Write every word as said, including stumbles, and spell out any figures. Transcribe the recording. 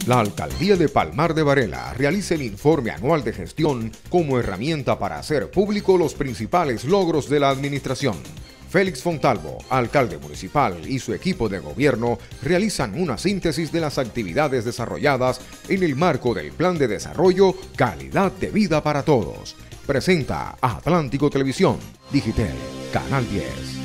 La Alcaldía de Palmar de Varela realiza el informe anual de gestión como herramienta para hacer público los principales logros de la administración. Félix Fontalvo, alcalde municipal, y su equipo de gobierno realizan una síntesis de las actividades desarrolladas en el marco del Plan de Desarrollo Calidad de Vida para Todos. Presenta Atlántico Televisión, Digitel, Canal diez.